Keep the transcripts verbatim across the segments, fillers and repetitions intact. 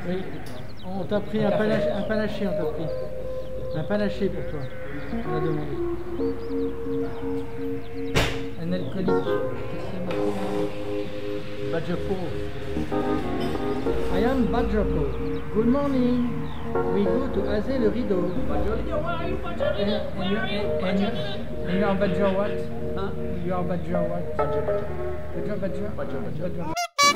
Oui, on t'a pris un panaché, un panaché, on t'a pris. Un panaché pour toi, on a demandé. Un alcoolique. Badger Paul. I am Badger Paul. Good morning. We go to Azay-le-Rideau. Badger, where are you, Badger? And, and, you, and, and, you, and you are Badger what? Huh? You are Badger what? Badger, Badger. Badger, Badger? Badger, Badger. Badger.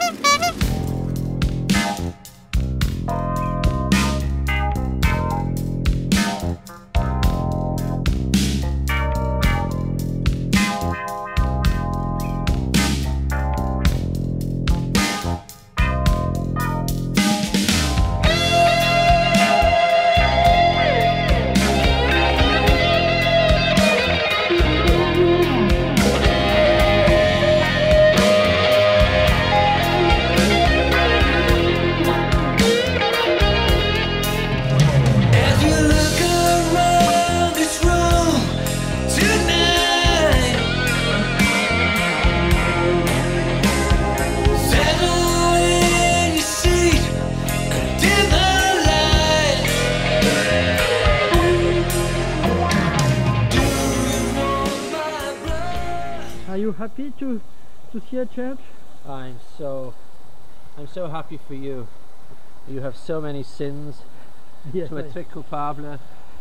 Are you happy to to see a church? I'm so, I'm so happy for you. You have so many sins. Yes, Tu es très coupable.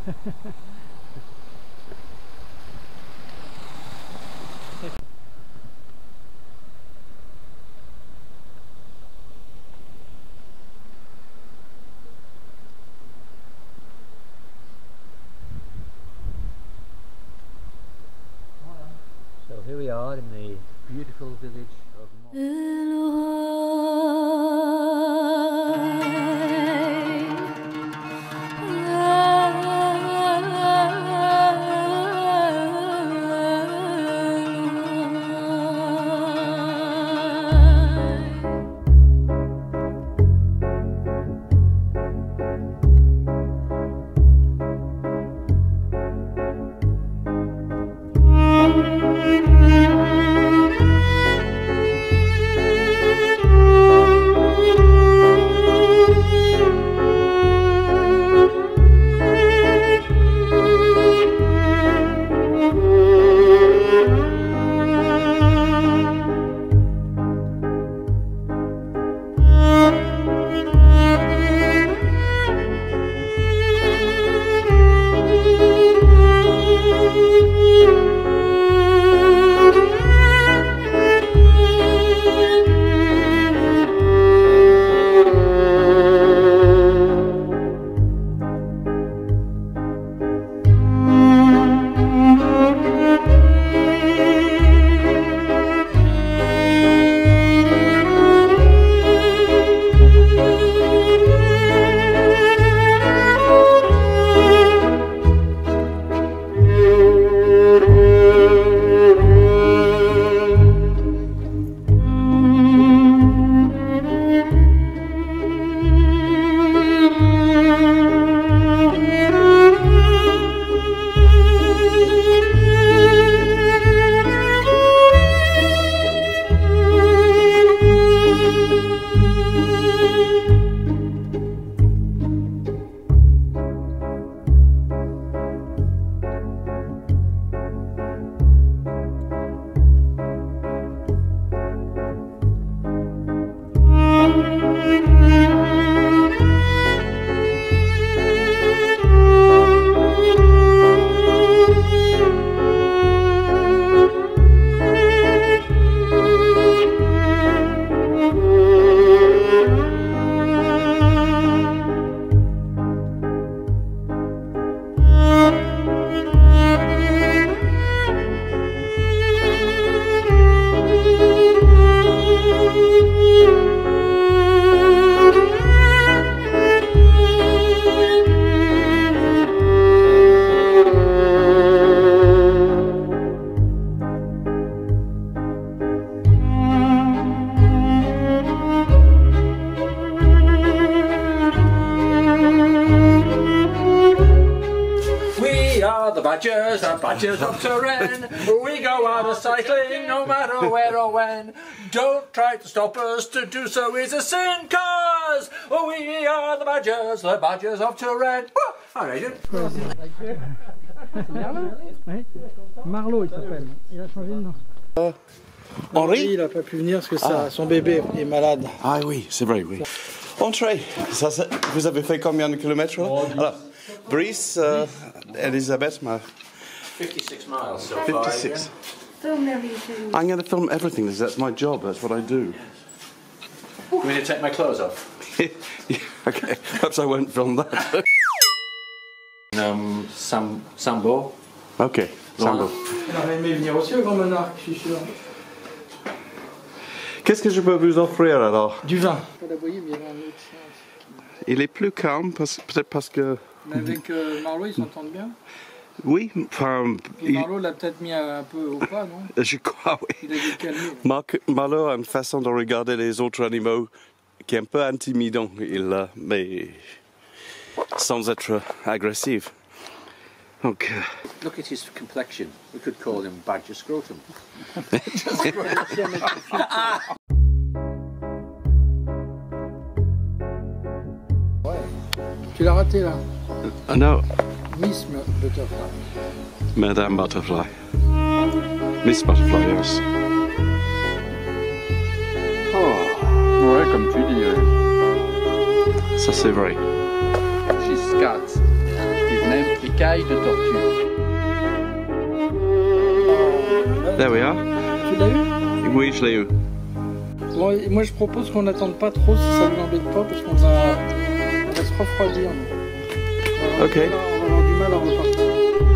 So here we are in the beautiful village of Badgers and Badgers of Turin. We go out a cycling no matter where or when. Don't try to stop us, to do so is a sin, cause we are are the badgers, the badgers off to red. Hi, Adrian. Ouais. Marlowe il s'appelle. Il a changé de nom. Euh, Henri, il n'a pas pu venir parce que ça, ah. son bébé est malade. Ah oui, c'est vrai, oui. Entrez. Ça, ça, vous avez fait combien de kilomètres là? Alors, Brice, uh, Elisabeth, ma... fifty-six miles so far. fifty-six. Film everything. I'm going to film everything. That's my job. That's what I do. You want me to take my clothes off? Yeah, okay, perhaps I won't film that. um, Sam, Sambo. Okay, Sambo. Il aurait aimé venir aussi au Grand Monarque, je suis sûr. Qu'est-ce que je peux vous offrir alors? Du vin. Pas d'aboyer, mais il y avait un autre chien. Il est plus calme, peut-être parce que... Mais avec euh, Marlowe, ils s'entendent bien. Oui, enfin... Et Marlowe l'a peut-être mis un peu au pas, non? Je crois, oui. Il a dû le calmer. Marc, Marlowe a une façon de regarder les autres animaux qui est un peu intimidant, il, uh, mais sans être agressif. Donc, uh... Look at his complexion. We could call him Badger Scrotum. Tu l'as raté là. uh, no, Miss Butterfly. Madame Butterfly. Miss Butterfly, yes. Oh, ouais, comme tu dis. Ouais. Ça c'est vrai. She's cat. His name, écaille de tortue. There we are. Tu l'as eu? Oui, je l'ai eu. Bon, moi je propose qu'on n'attende pas trop si ça ne l'embête pas parce qu'on va, on va se refroidir. On va, Ok. on va avoir du mal à repartir.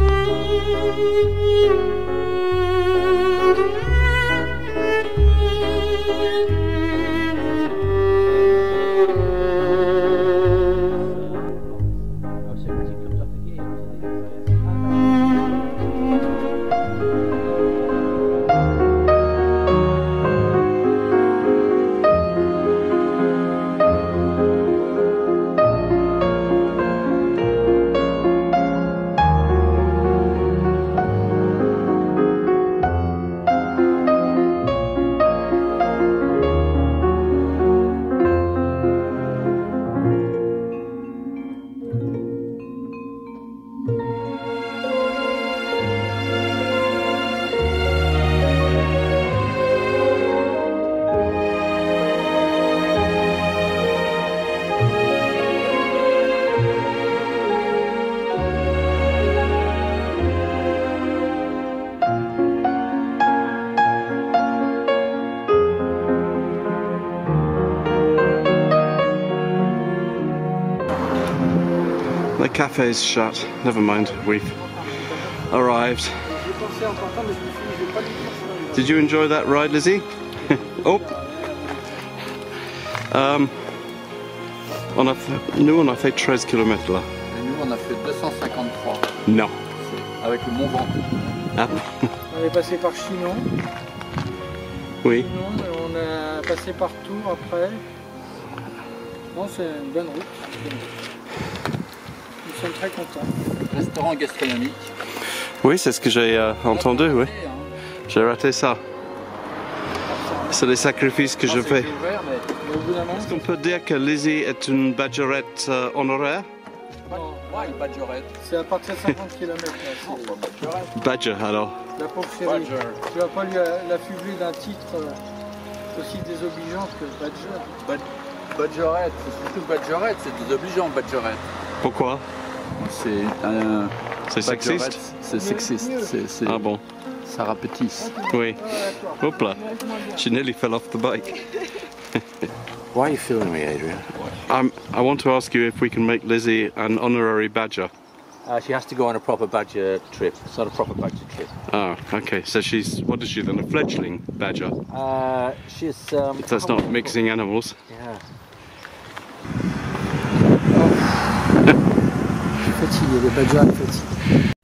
The cafe is shut. Never mind, we've arrived. Did you enjoy that ride, Lizzie? Oh. Um, on a fait, nous, on a fait treize kilomètres là. Et nous, on a fait deux cent cinquante-trois. Non. Avec le Mont Ventoux. Ah. On est passé par Chinon. Oui. Chinon, et on a passé par Tours après. Non, c'est une bonne route. Nous sommes très contents. Restaurant gastronomique. Oui, c'est ce que j'ai euh, entendu, oui. Hein. J'ai raté ça. C'est les sacrifices que Non, je c'est fais. ouvert, mais Mais au bout d'un moment, Est-ce qu'on peut dire que Lizzie est une badgerette euh, honoraire? non, ouais, une badgerette. c'est à partir de cinquante kilomètres. Non, pas badgerette. Badger alors. La pauvre chérie. Badger. Tu vas pas lui l'affubler d'un titre euh, aussi désobligeant que Badger. Bad- Badgerette, c'est surtout badgerette, c'est désobligeant badgerette. Pourquoi? C'est un. C'est badgerette, sexiste? C'est sexiste. C'est, c'est, Ah bon? Ça rapetisse. Oui. Hop là. She nearly fell off the bike. Why are you filming me, Adrian? I'm, I want to ask you if we can make Lizzie an honorary badger. Uh, she has to go on a proper badger trip. It's not a proper badger trip. Oh, okay. So she's, what is she then, a fledgling badger? Uh, she's. Um, That's not mixing animals. Yeah. Je suis fatigué, le Badger est fatigué.